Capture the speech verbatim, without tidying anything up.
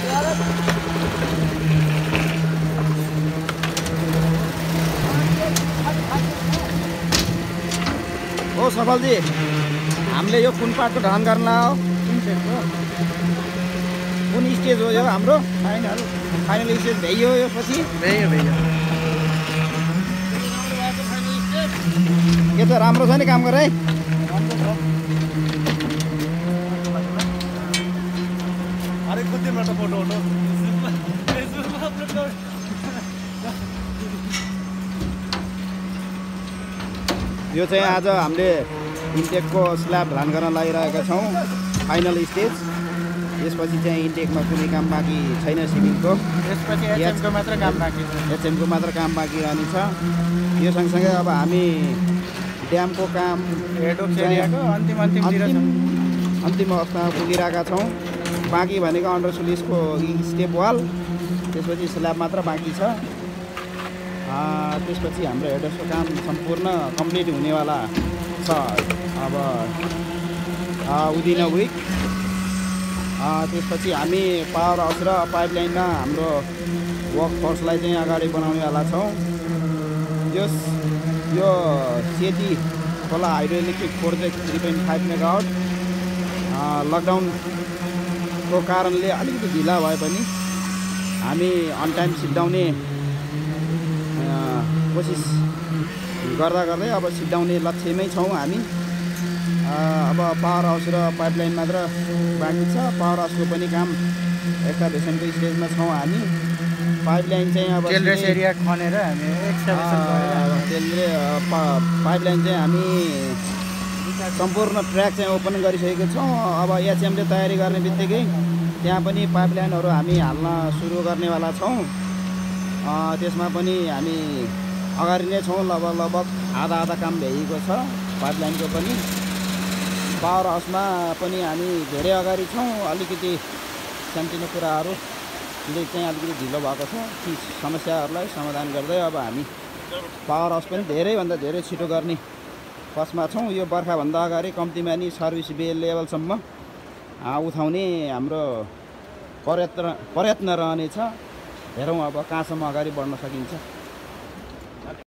ओ सफलजी, हामीले यो कुन पार्टको ढलान गर्न हो? कुन स्टेज हो यो हाम्रो? फाइनल फाइनल स्टेज भ्याइयो यो पछि? भ्याइयो भ्याइयो। के त राम्रो छ नि काम गरे है? अरे कुद्दैबाट फोटो फोटो यो चाहिँ आज हामीले इन्टेकको स्ल्याब ढलान गर्न लागिरहेका छौँ, फाइनल स्टेज। यसपछि चाहिँ इन्टेकमा कुनै काम बाँकी छैन सिभिलको, यसपछि एचएमको मात्र काम बाँकी छ। एचएमको मात्र काम बाँकी रहनेछ। यो सँगसँगै अब हामी ड्यामको काम हेडोक्स एरियाको अन्तिम अन्तिमतिर अन्तिम अन्तिम अवस्थामा पुगिरहेका छौँ। बाँकी भनेको अन्डर सुलिसको स्टेप वाल, त्यसपछि स्ल्याब मात्र बाँकी छ। त्यसपछि हाम्रो हेडर्सको काम सम्पूर्ण कम्प्लिट हुनेवाला छ अब विदिन अ विक। त्यसपछि हामी पावर हाउस र पाइपलाइनमा हाम्रो वर्कफोर्सलाई चाहिँ अगाडि बनाउनेवाला छौँ। यस यो सेती खोला hydro electric project three point five megawatt लकडाउनको कारणले अलिकति ढिला भए पनि हामी अन टाइम सिद्धाउने कोसिस गर्दा गर्दै अब सिद्धाउने लक्ष्यमै छौँ हामी। अब पावर हाउस र पाइपलाइन मात्र बाँकी छ। पावर हाउसको पनि काम एक्सकाभेसनको स्टेजमा छौँ हामी। पाइपलाइन चाहिँ अब टेलरेस एरिया खनेर हामी एक्सकाभेसन टेलरे पाइपलाइन चाहिँ हामी सम्पूर्ण ट्र्याक चाहिँ ओपन गरिसकेको छौँ। अब एचएमले तयारी गर्ने बित्तिकै त्यहाँ पनि पाइपलाइनहरू हामी हाल्न सुरु गर्नेवाला छौँ। त्यसमा पनि हामी अगाडि नै छौँ। लगभग लगभग आधा आधा काम भ्याइएको छ पाइपलाइनको पनि। पावर हाउसमा पनि हामी धेरै अगाडि छौँ। अलिकति सानोतिनो कुराहरूले चाहिँ अलिकति ढिलो भएको छ। ती समस्याहरूलाई समाधान गर्दै अब हामी पावर हाउस पनि धेरैभन्दा धेरै छिटो गर्ने पक्षमा छौँ। यो बर्खाभन्दा अगाडि कम्तीमा नि सर्भिस बे लेभलसम्म उठाउने हाम्रो प्रयत्न प्रयत्न रहनेछ। हेरौँ अब कहाँसम्म अगाडि बढ्न सकिन्छ।